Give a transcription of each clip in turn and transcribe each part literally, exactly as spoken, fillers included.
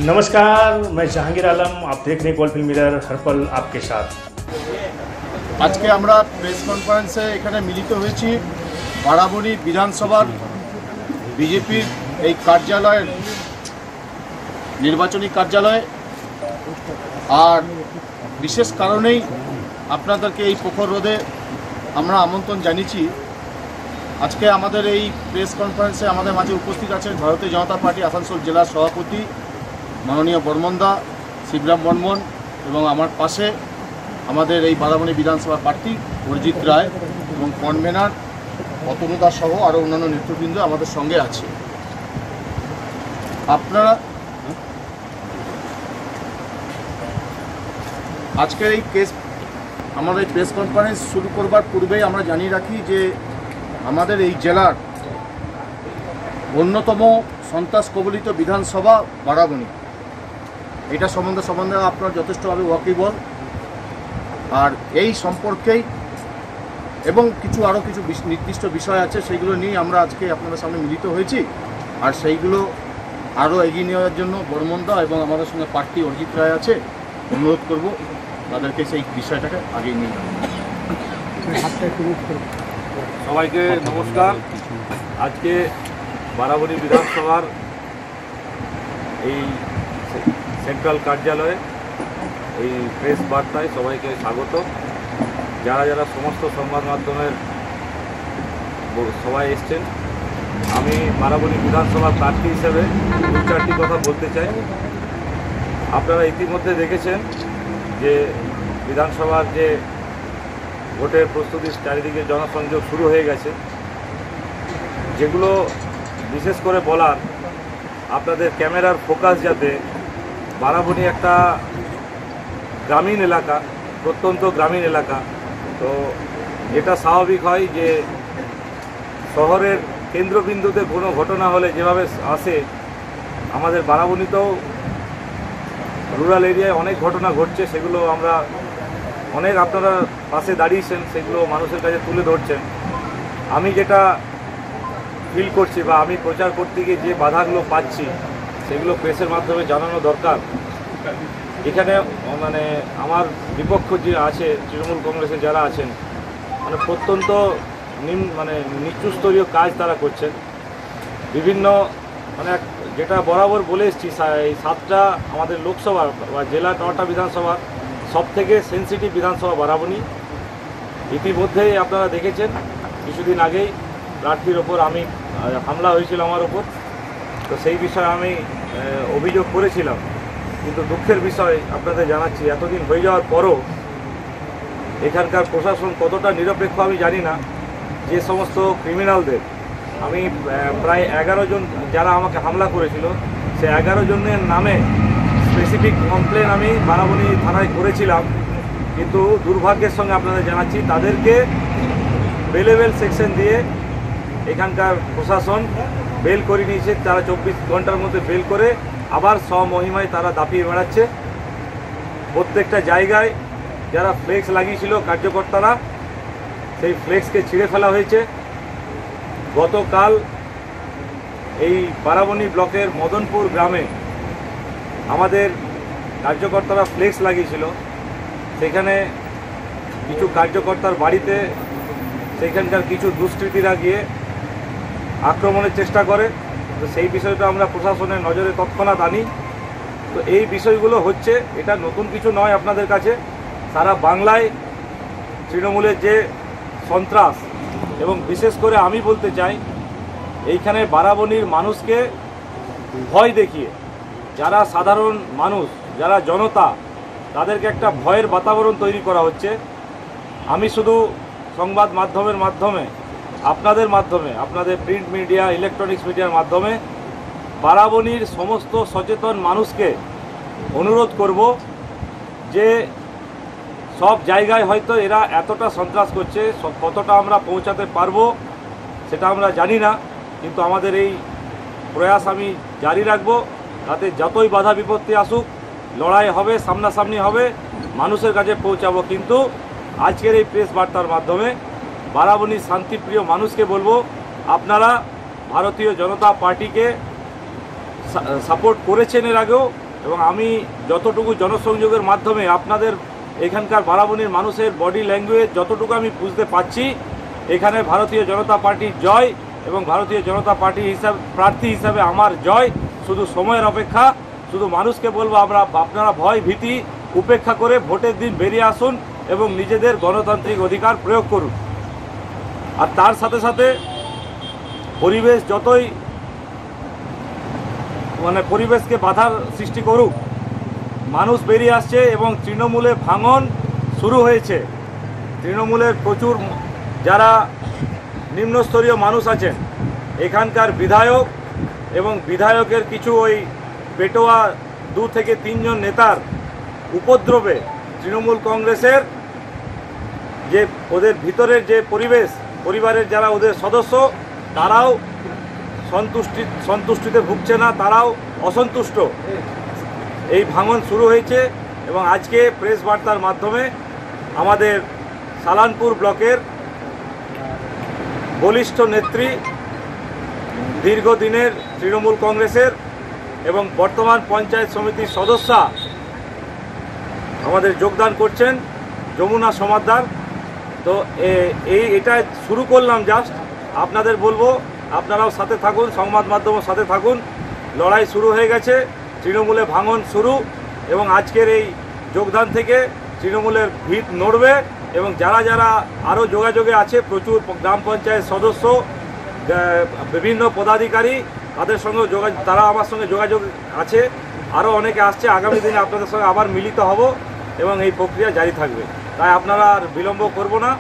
नमस्कार, मैं जहांगीर आलम। आप देख रहे हैं गोल्ड फिल्म मिरर, हर पल आपके साथ। आज के আমরা প্রেস কনফারেন্সে এখানে মিলিত হয়েছি বারাবণী বিধানসভার বিজেপির এই কার্যালয়ের নির্বাচনী কার্যালয়ে। আর বিশেষ কারণেই আপনাদেরকে এই প্রখর রোদে আমরা আমন্ত্রণ জানিয়েছি। আজকে আমাদের এই প্রেস কনফারেন্সে আমাদের মাঝে উপস্থিত আছেন ভারতীয় জনতা পার্টি আসানসোল জেলার সভাপতি মাননীয় বর্মনদা, শিবরাম বর্মন, এবং আমার পাশে আমাদের এই বারাবণী বিধানসভা প্রার্থী অরিজিৎ রায় এবং কনভেনার অতনুদা সহ আরও অন্যান্য নেতৃবৃন্দ আমাদের সঙ্গে আছে। আপনারা আজকের এই প্রেস আমাদের এই প্রেস কনফারেন্স শুরু করবার পূর্বেই আমরা জানিয়ে রাখি যে আমাদের এই জেলার অন্যতম সন্ত্রাস কবলিত বিধানসভা বারাবণী। এটা সম্বন্ধে সম্বন্ধে আপনার যথেষ্টভাবে ওয়াকিবল। আর এই সম্পর্কেই এবং কিছু আরও কিছু নির্দিষ্ট বিষয় আছে, সেইগুলো নিয়ে আমরা আজকে আপনাদের সামনে মিলিত হয়েছি। আর সেইগুলো আরও এগিয়ে নেওয়ার জন্য বর্মনদা এবং আমাদের সঙ্গে প্রার্থী অরিজিৎ রায় আছে, অনুরোধ করব তাদেরকে সেই বিষয়টাকে আগিয়ে নিয়ে যাবেন। সবাইকে নমস্কার। আজকে বারাবণী বিধানসভার এই সেন্ট্রাল কার্যালয়ে এই প্রেস বার্তায় সবাইকে স্বাগত। যারা যারা সমস্ত সংবাদ মাধ্যমের সবাই এসছেন, আমি বারাবণী বিধানসভার প্রার্থী হিসেবে দু চারটি কথা বলতে চাই। আপনারা ইতিমধ্যে দেখেছেন যে বিধানসভার যে ভোটের প্রস্তুতির চারিদিকে জনসংযোগ শুরু হয়ে গেছে। যেগুলো বিশেষ করে বলার, আপনাদের ক্যামেরার ফোকাস যাতে বারাবণী একটা গ্রামীণ এলাকা, প্রত্যন্ত গ্রামীণ এলাকা, তো এটা স্বাভাবিক হয় যে শহরের কেন্দ্রবিন্দুতে কোনো ঘটনা হলে যেভাবে আসে, আমাদের বারাবণীতেও রুরাল এরিয়ায় অনেক ঘটনা ঘটছে। সেগুলো আমরা অনেক আপনারা পাশে দাঁড়িয়েছেন, সেগুলো মানুষের কাছে তুলে ধরছেন। আমি যেটা ফিল করছি বা আমি প্রচার করতে গিয়ে যে বাধাগুলো পাচ্ছি, সেগুলো প্রেসের মাধ্যমে জানানো দরকার। এখানে মানে আমার বিপক্ষ যে আছে, তৃণমূল কংগ্রেসে যারা আছেন, মানে প্রত্যন্ত নিম্ন মানে নিচুস্তরীয় কাজ তারা করছেন। বিভিন্ন মানে যেটা বরাবর বলে এসেছি, এই সাতটা আমাদের লোকসভা বা জেলা নটা বিধানসভার সব থেকে সেন্সিটিভ বিধানসভা বারাবণী। ইতিমধ্যেই আপনারা দেখেছেন কিছুদিন আগেই প্রার্থীর ওপর আমি হামলা হয়েছিল আমার ওপর, তো সেই বিষয়ে আমি অভিযোগ করেছিলাম। কিন্তু দুঃখের বিষয় আপনাদের জানাচ্ছি, এতদিন হয়ে যাওয়ার পরও এখানকার প্রশাসন কতটা নিরপেক্ষ আমি জানি না। যে সমস্ত ক্রিমিনালদের আমি প্রায় এগারো জন যারা আমাকে হামলা করেছিল, সে এগারো জনের নামে স্পেসিফিক কমপ্লেন আমি বারাবণী থানায় করেছিলাম, কিন্তু দুর্ভাগ্যের সঙ্গে আপনাদের জানাচ্ছি তাদেরকে বেলেবেল সেকশন দিয়ে এখানকার প্রশাসন বেল করে নিয়েছে। তারা চব্বিশ ঘন্টার মধ্যে বেল করে আবার স্বমহিমায় তারা দাপিয়ে বেড়াচ্ছে। প্রত্যেকটা জায়গায় যারা ফ্লেক্স লাগিয়েছিল কার্যকর্তারা, সেই ফ্লেক্সকে ছিঁড়ে ফেলা হয়েছে। গতকাল এই বারাবণী ব্লকের মদনপুর গ্রামে আমাদের কার্যকর্তারা ফ্লেক্স লাগিয়েছিল, সেখানে কিছু কার্যকর্তার বাড়িতে সেখানকার কিছু দুষ্কৃতীরা গিয়ে আক্রমণের চেষ্টা করে। তো সেই বিষয়টা আমরা প্রশাসনের নজরে তৎক্ষণাৎ আনি। তো এই বিষয়গুলো হচ্ছে, এটা নতুন কিছু নয় আপনাদের কাছে। সারা বাংলায় তৃণমূলের যে সন্ত্রাস, এবং বিশেষ করে আমি বলতে চাই, এইখানে বারাবণীর মানুষকে ভয় দেখিয়ে যারা সাধারণ মানুষ, যারা জনতা, তাদেরকে একটা ভয়ের বাতাবরণ তৈরি করা হচ্ছে। আমি শুধু সংবাদ মাধ্যমের মাধ্যমে, আপনাদের মাধ্যমে, আপনাদের প্রিন্ট মিডিয়া, ইলেকট্রনিক্স মিডিয়ার মাধ্যমে বারাবণীর সমস্ত সচেতন মানুষকে অনুরোধ করব যে সব জায়গায় হয়তো এরা এতটা সন্ত্রাস করছে, কতটা আমরা পৌঁছাতে পারবো সেটা আমরা জানি না, কিন্তু আমাদের এই প্রয়াস আমি জারি রাখব। তাতে যতই বাধা বিপত্তি আসুক, লড়াই হবে, সামনাসামনি হবে, মানুষের কাছে পৌঁছাবো। কিন্তু আজকের এই প্রেস বার্তার মাধ্যমে বারাবণীর শান্তিপ্রিয় মানুষকে বলবো, আপনারা ভারতীয় জনতা পার্টিকে সাপোর্ট করেছেন এর আগেও, এবং আমি যতটুকু জনসংযোগের মাধ্যমে আপনাদের এখানকার বারাবণীর মানুষের বডি ল্যাঙ্গুয়েজ যতটুকু আমি বুঝতে পারছি, এখানে ভারতীয় জনতা পার্টির জয় এবং ভারতীয় জনতা পার্টি হিসাবে প্রার্থী হিসাবে আমার জয়। শুধু সময়ের অপেক্ষা। শুধু মানুষকে বলবো আমরা আপনারা ভয় ভীতি উপেক্ষা করে ভোটের দিন বেরিয়ে আসুন এবং নিজেদের গণতান্ত্রিক অধিকার প্রয়োগ করুন। আর তার সাথে সাথে পরিবেশ যতই মানে পরিবেশকে বাধার সৃষ্টি করুক, মানুষ বেরিয়ে আসছে এবং তৃণমূলে ভাঙন শুরু হয়েছে। তৃণমূলের প্রচুর যারা নিম্নস্তরীয় মানুষ আছেন, এখানকার বিধায়ক এবং বিধায়কের কিছু ওই পেটোয়া দু থেকে তিনজন নেতার উপদ্রবে তৃণমূল কংগ্রেসের যে ওদের ভিতরের যে পরিবেশ, পরিবারের যারা ওদের সদস্য, তারাও সন্তুষ্টি সন্তুষ্টিতে ভুগছে না, তারাও অসন্তুষ্ট। এই ভাঙন শুরু হয়েছে এবং আজকে প্রেস বার্তার মাধ্যমে আমাদের সালানপুর ব্লকের বলিষ্ঠ নেত্রী, দীর্ঘদিনের তৃণমূল কংগ্রেসের এবং বর্তমান পঞ্চায়েত সমিতির সদস্যা আমাদের যোগদান করছেন, যমুনা সমাদ্দার। তো এই এটা শুরু করলাম জাস্ট, আপনাদের বলবো আপনারাও সাথে থাকুন, সংবাদ মাধ্যমের সাথে থাকুন। লড়াই শুরু হয়ে গেছে, তৃণমূলে ভাঙন শুরু এবং আজকের এই যোগদান থেকে তৃণমূলের ভিত নড়বে এবং যারা যারা আরও যোগাযোগে আছে, প্রচুর গ্রাম পঞ্চায়েত সদস্য, বিভিন্ন পদাধিকারী, তাদের সঙ্গে যোগাযোগ তারা আমার সঙ্গে যোগাযোগ আছে, আরও অনেকে আসছে। আগামী দিনে আপনাদের সঙ্গে আবার মিলিত হব এবং এই প্রক্রিয়া জারি থাকবে। তাই আপনারা আর বিলম্ব করব না।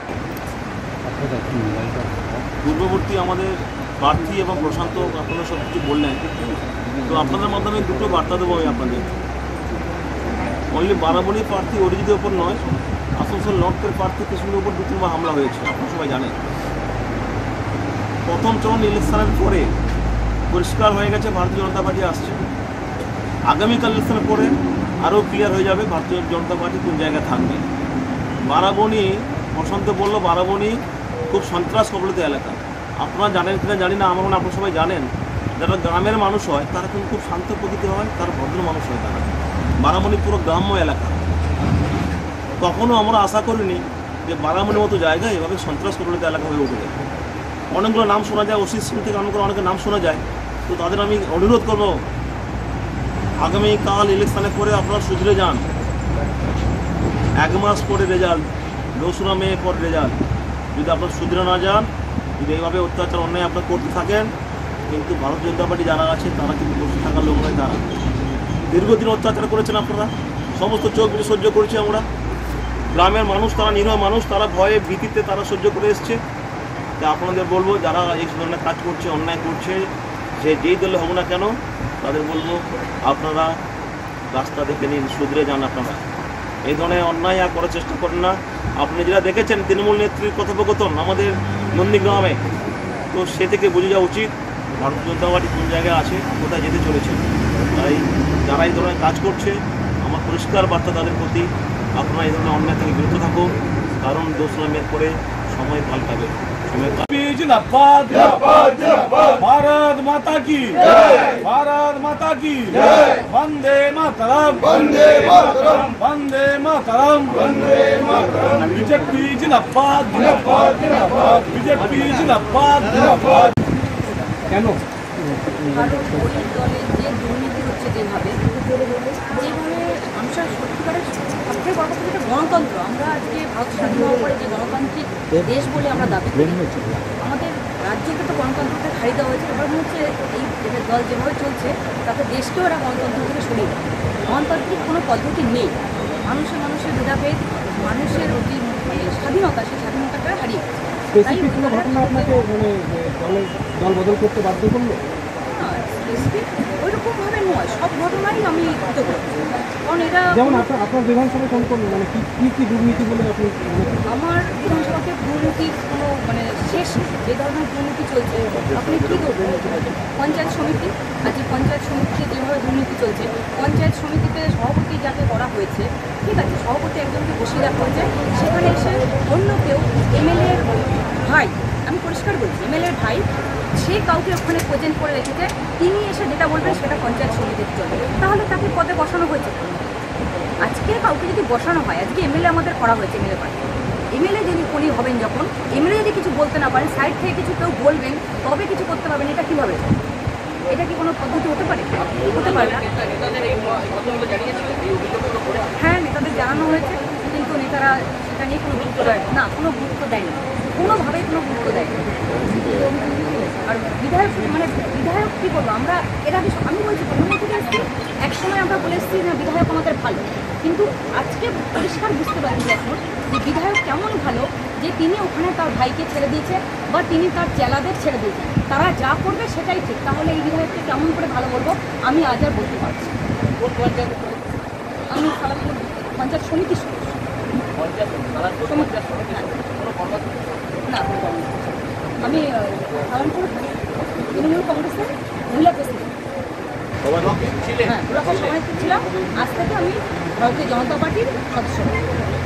পূর্ববর্তী আমাদের প্রার্থী এবং প্রশান্ত আপনারা সব কিছু বললেন, তো আপনাদের মাধ্যমে দুটো বার্তা দেবো আমি আপনাদের। অনলি বারাবণী প্রার্থী অরিজিতের ওপর নয়, আসানসোল নর্থের প্রার্থী কৃষ্ণের উপর দু তিনবার হামলা হয়েছে, আপনারা সবাই জানেন। প্রথম চরণ ইলেকশনের পরে পরিষ্কার হয়ে গেছে ভারতীয় জনতা পার্টি আসছে। আগামীকাল ইলেকশনের পরে আরও ক্লিয়ার হয়ে যাবে ভারতীয় জনতা পার্টি কোন জায়গায় থাকবে। বারাবণী, প্রশান্ত বলল বারাবণী খুব সন্ত্রাস কবলিত এলাকা। আপনারা জানেন কিনা জানি না, আমার মনে আপনারা সবাই জানেন, যারা গ্রামের মানুষ হয় তারা কিন্তু খুব শান্ত প্রকৃতি হয়, তারা ভদ্র মানুষ হয়। তারা বারাবণী পুরো গ্রাম্য এলাকা। কখনও আমরা আশা করিনি যে বারাবণীর মতো জায়গায় এভাবে সন্ত্রাস কবলিত এলাকা হয়ে উঠবে। অনেকগুলো নাম শোনা যায়, ওসি সিং থেকে অনেক অনেকের নাম শোনা যায়। তো তাদের আমি অনুরোধ করব, আগামীকাল ইলেকশনের পরে আপনারা সুধরে যান। এক মাস পরে রেজাল্ট, দোসরা মে পর রেজাল্ট। যদি আপনারা সুধরে না যান, যদি এইভাবে অত্যাচার অন্যায় আপনারা করতে থাকেন, কিন্তু ভারতীয় জনতা পার্টি যারা আছে তারা কিন্তু বসে থাকার লোক নয়। তারা দীর্ঘদিন অত্যাচার করেছেন আপনারা, সমস্ত চোখ বুঝে সহ্য করেছি আমরা। গ্রামের মানুষ, তারা নিরীহ মানুষ, তারা ভয়ে ভীতিতে তারা সহ্য করে এসছে। তা আপনাদের বলবো, যারা এই ধরনের কাজ করছে, অন্যায় করছে, যে যেই দলে হোক না কেন, তাদের বলবো আপনারা রাস্তা দেখে নিন, শুধরে যান। আপনারা এই ধরনের অন্যায় আর করার চেষ্টা করেন না। আপনি যেটা দেখেছেন তৃণমূল নেত্রীর কথোপকথন আমাদের নন্দীগ্রামে, তো সে থেকে বুঝে যাওয়া উচিত ভারতীয় জনতা পার্টি কোন জায়গায় আছে, কোথায় যেতে চলেছে। তাই যারা এই ধরনের কাজ করছে, আমার পরিষ্কার বার্তা তাদের প্রতি, আপনারা এই ধরনের অন্যায় থেকে বিরত থাকুন, কারণ দোসরা মে পরে সময় পাল্টাবে। जिंदाबाद भारत माता की भारत माता की वंदे मातरम वंदे मातरम वंदे मातरम वंदे मातरम बीजेपी जिंदाबाद जिंदाबाद जिंदाबाद बीजेपी जिंदाबाद जिंदाबाद। কেন যে দুর্নীতি হচ্ছে, যেভাবে যেভাবে মানুষের সত্যিকারের সবচেয়ে বড় কথা যেটা গণতন্ত্র, আমরা আজকে ভারত স্বাধীন হওয়ার পরে যে গণতান্ত্রিক দেশ বলে আমরা দাবি করি, আমাদের রাজ্যকে তো গণতন্ত্রকে হারিয়ে দেওয়া হয়েছে। এবার হচ্ছে এই দল যেভাবে চলছে তাতে দেশকেও এরা গণতন্ত্র থেকে সরিয়ে দেয়। গণতান্ত্রিক কোনো পদ্ধতি নেই। মানুষের মানুষের ভেদাভেদ, মানুষের যে স্বাধীনতা, সেই স্বাধীনতাটা হারিয়ে গেছে। স্পেসিফিক কোনো ঘটনা আপনাকে মানে দলের দল বদল করতে বাধ্য করলো? স্পেসিফিক ওইরকমভাবে নয়, সব ঘটনাই আমি কৃত করছি। কারণ এটা যেমন আপনার আপনার বিধানসভায় কোন কোন মানে কী কী কী দুর্নীতি বলে আপনি আমার বিধানসভাতে দুর্নীতির কোনো মানে শেষ, যে ধরনের দুর্নীতি চলছে আপনি কী করবেন? পঞ্চায়েত সমিতি, আজকে পঞ্চায়েত সমিতিতে যেভাবে দুর্নীতি চলছে, পঞ্চায়েত সমিতিতে সভাপতি যাকে করা হয়েছে, ঠিক আছে, সভাপতি একজনকে বসিয়ে রাখা হয়েছে, সেখানে এসে অন্য কেউ এমএলএর ভাই আমি পরিষ্কার বলছি এমএলএর ভাই সে কাউকে ওখানে প্রেজেন্ট করে রেখেছে, তিনি এসে যেটা বলবেন সেটা পঞ্চায়েত সমিতির চলবে, তাহলে তাকে পদে বসানো হয়েছে। আজকে কাউকে যদি বসানো হয়, আজকে এমএলএ আমাদের করা হয়েছে এমএলএ পার্টি, এমএলএ যদি উনি হবেন যখন, এমএলএ যদি কিছু বলতে না পারেন, সাইড থেকে কিছু কেউ বলবেন তবে কিছু করতে পারবেন, এটা কীভাবে? এটা কি কোনো পদ্ধতি হতে পারে? হতে পারে না। হ্যাঁ, নেতাদের জানানো হয়েছে, কিন্তু নেতারা সেটা নিয়ে কোনো গুরুত্ব দেয় না, কোনো গুরুত্ব দেয়নি, কোনোভাবেই কোনো গুরুত্ব দেয়নি। আর বিধায়ক মানে বিধায়ক কী করবো আমরা, এর আগে আমি বলছি প্রথমে থেকে এসেছি, এক সময় আমরা বলে এসেছি না বিধায়ক আমাদের ভালো, কিন্তু আজকে পরিষ্কার বুঝতে পারছি এখন যে বিধায়ক কেমন ভালো যে তিনি ওখানে তার ভাইকে ছেড়ে দিয়েছে বা তিনি তার চেলাদের ছেড়ে দিয়েছে, তারা যা করবে সেটাই ঠিক। তাহলে এই বিধায়ককে কেমন করে ভালো বলবো আমি আজ আর বলতে পারছি। আমি সালামপুর পঞ্চায়েত সমিতির সদস্য। না, আমি সালামপুর তৃণমূল কংগ্রেসের মহিলা প্রেসিডেন্ট। হ্যাঁ, সভানেত্রী ছিলাম। আজ থেকে আমি ভারতীয় জনতা পার্টির সদস্য।